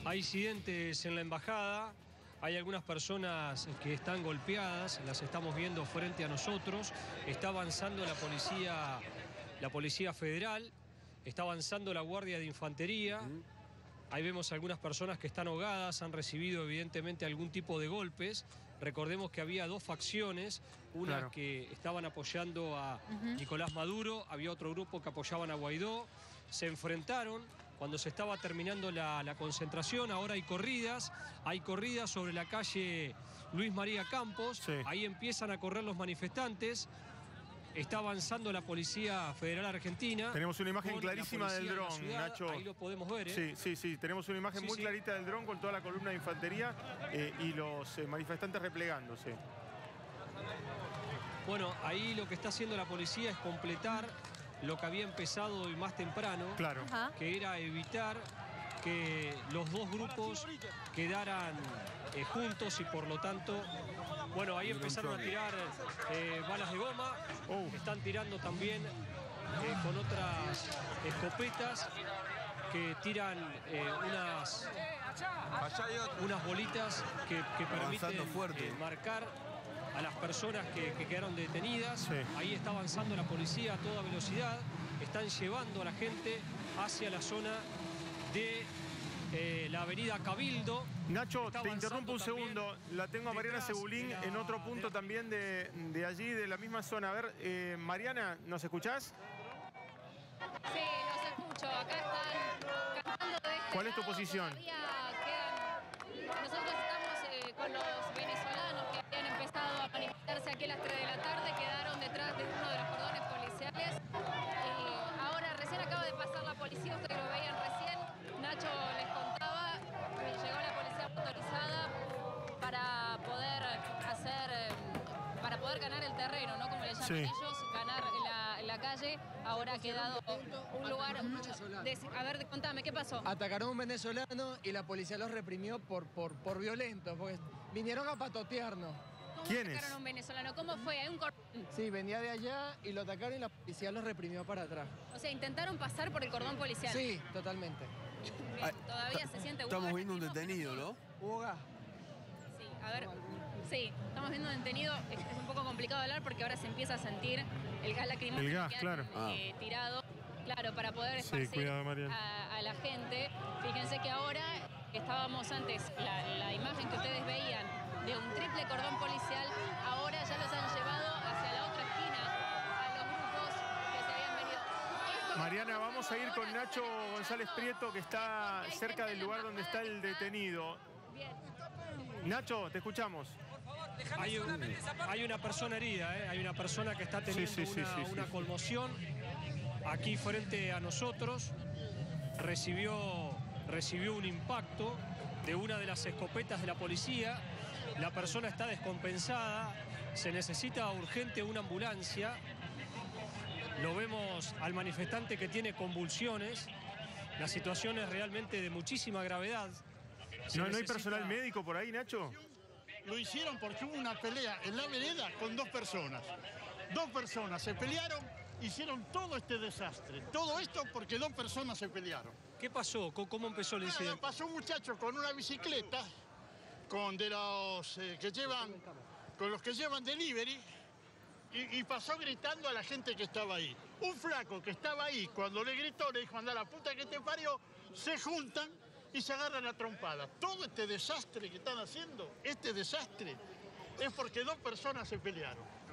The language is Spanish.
Hay incidentes en la embajada, hay algunas personas que están golpeadas, las estamos viendo frente a nosotros. Está avanzando la Policía Federal, está avanzando la Guardia de Infantería. Ahí vemos algunas personas que están ahogadas, han recibido evidentemente algún tipo de golpes. Recordemos que había dos facciones, una que estaban apoyando a Nicolás Maduro, había otro grupo que apoyaban a Guaidó. Se enfrentaron cuando se estaba terminando la concentración. Ahora hay corridas sobre la calle Luis María Campos. Sí. Ahí empiezan a correr los manifestantes. Está avanzando la Policía Federal Argentina. Tenemos una imagen clarísima del dron, Nacho. Ahí lo podemos ver, ¿eh? Sí. Tenemos una imagen muy clarita del dron con toda la columna de infantería y los manifestantes replegándose. Bueno, ahí lo que está haciendo la policía es completar lo que había empezado hoy más temprano, Claro. que era evitar que los dos grupos quedaran juntos y por lo tanto, bueno, ahí empezaron a tirar balas de goma, están tirando también con otras escopetas que tiran unas bolitas que permiten marcar a las personas que quedaron detenidas. Sí. Ahí está avanzando la policía a toda velocidad, están llevando a la gente hacia la zona de la avenida Cabildo. Nacho, te interrumpo un segundo. La tengo a Mariana Cebulín en otro punto también de allí, de la misma zona. A ver, Mariana, ¿nos escuchás? Sí, los escucho. Acá están cantando de este ¿Cuál es tu lado. posición? Nosotros estamos con los venezolanos que habían empezado a manifestarse aquí a las 3 de la tarde, quedaron detrás de uno de los cordones policiales. Ahora recién acaba de pasar la policía, ustedes lo veían recién. Nacho les contaba, llegó la policía motorizada para poder ganar el terreno, ¿no? Como le llaman ellos, ganar la calle. Ahora ha quedado un lugar... A ver, contame, ¿qué pasó? Atacaron a un venezolano y la policía los reprimió por violentos, porque vinieron a patotearnos. ¿Cómo ¿Quiénes? atacaron a un venezolano? ¿Cómo fue? ¿Hay un cordón? Sí, venía de allá y lo atacaron y la policía los reprimió para atrás. O sea, intentaron pasar por el cordón policial. Sí, totalmente. Bien, todavía se siente... Estamos viendo un detenido, ¿no? Hubo gas. Sí, a ver... Sí, estamos viendo un detenido. Es un poco complicado hablar porque ahora se empieza a sentir el gas lacrimógeno. El gas, claro. Tirado, claro, para poder esparcir a la gente. Fíjense que ahora estábamos antes, la imagen que ustedes veían de un triple cordón policial, ahora ya los han llevado hacia la otra esquina a los grupos que se habían venido. Mariana, vamos a ir con Nacho González Prieto, que está cerca del lugar donde está el detenido. Bien. Nacho, te escuchamos. Hay una persona herida, hay una persona que está teniendo una conmoción aquí frente a nosotros. Recibió un impacto de una de las escopetas de la policía. La persona está descompensada, se necesita urgente una ambulancia. Lo vemos al manifestante que tiene convulsiones. La situación es realmente de muchísima gravedad. ¿No hay personal médico por ahí, Nacho? Lo hicieron porque hubo una pelea en la vereda con dos personas. Dos personas se pelearon, hicieron todo este desastre. Todo esto porque dos personas se pelearon. ¿Qué pasó? ¿Cómo empezó el incidente? Pasó un muchacho con una bicicleta, con los que llevan delivery, y pasó gritando a la gente que estaba ahí. Un flaco que estaba ahí, cuando le gritó, le dijo, anda la puta que te parió, se juntan y se agarran a trompadas. Todo este desastre que están haciendo, este desastre, es porque dos personas se pelearon.